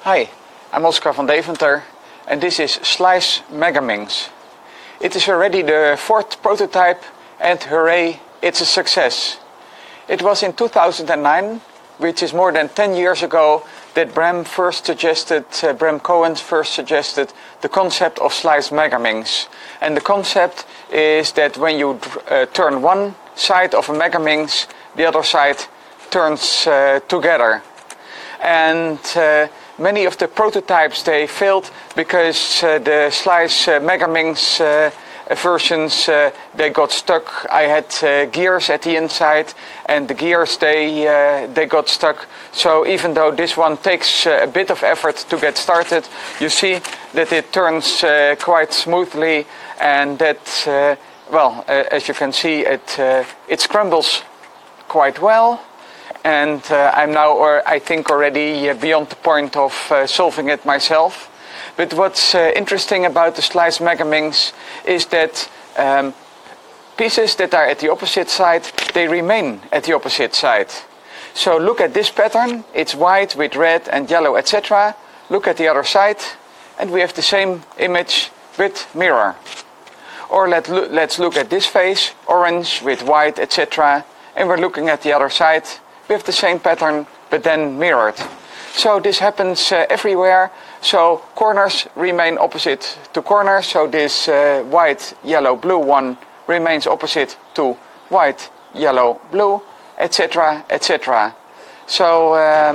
Hi, I'm Oscar van Deventer and this is Slice Megaminx. It is already the fourth prototype and hooray, it's a success. It was in 2009, which is more than 10 years ago, that Bram Cohen first suggested the concept of Slice Megaminx. And the concept is that when you turn one side of a Megaminx, the other side turns together. And many of the prototypes, they failed because the Slice Megaminx versions, they got stuck. I had gears at the inside and the gears, they got stuck. So even though this one takes a bit of effort to get started, you see that it turns quite smoothly and that, as you can see, it scrambles quite well. And I'm now, I think, already beyond the point of solving it myself. But what's interesting about the Slice Megaminx is that pieces that are at the opposite side, they remain at the opposite side. So look at this pattern, it's white with red and yellow, etc. Look at the other side, and we have the same image with mirror. Or let's look at this face, orange with white, etc. And we're looking at the other side. We have the same pattern, but then mirrored. So this happens everywhere. So corners remain opposite to corners. So this white, yellow, blue one remains opposite to white, yellow, blue, etc., etc. So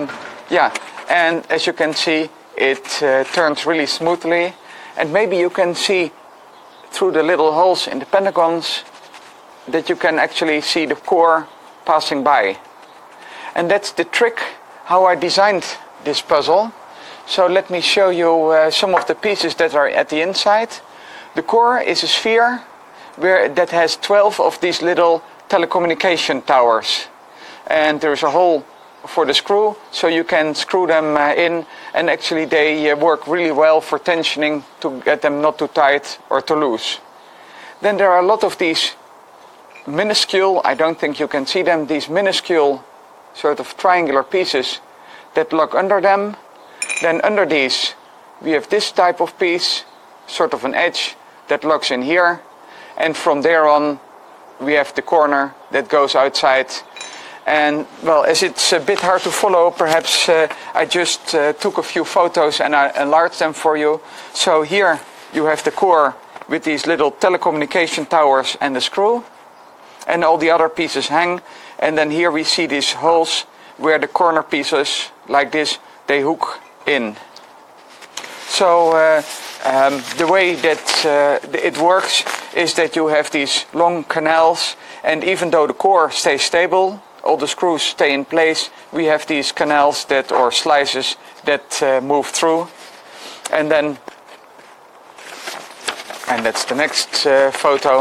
and as you can see, it turns really smoothly. And maybe you can see through the little holes in the pentagons that you can actually see the core passing by. And that's the trick how I designed this puzzle. So let me show you some of the pieces that are at the inside. The core is a sphere that has 12 of these little telecommunication towers. And there's a hole for the screw, so you can screw them in, and actually they work really well for tensioning to get them not too tight or too loose. Then there are a lot of these minuscule, I don't think you can see them, these minuscule sort of triangular pieces that lock under them. Then under these we have this type of piece, sort of an edge that locks in here, and from there on we have the corner that goes outside. And well, as it's a bit hard to follow, perhaps I just took a few photos and I enlarged them for you. So here you have the core with these little telecommunication towers and the screw, and all the other pieces hang. And then here we see these holes where the corner pieces, like this, they hook in. So the way that it works is that you have these long canals, and even though the core stays stable, all the screws stay in place, we have these canals or slices that move through. And that's the next photo.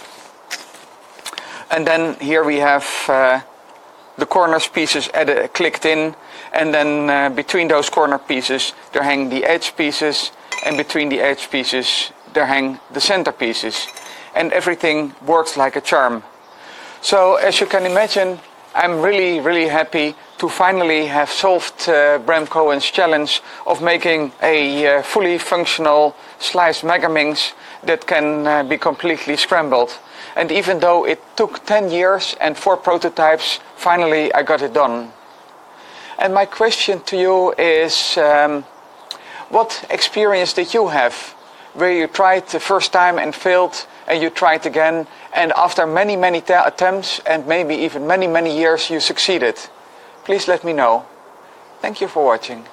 And then here we have the corners pieces clicked in, and then between those corner pieces there hang the edge pieces, and between the edge pieces there hang the center pieces, and everything works like a charm. So as you can imagine, I'm really, really happy to finally have solved Bram Cohen's challenge of making a fully functional Slice Megaminx that can be completely scrambled. And even though it took 10 years and 4 prototypes, finally I got it done. And my question to you is, what experience did you have where you tried the first time and failed, and you tried again, and after many, many attempts and maybe even many, many years you succeeded? Please let me know. Thank you for watching.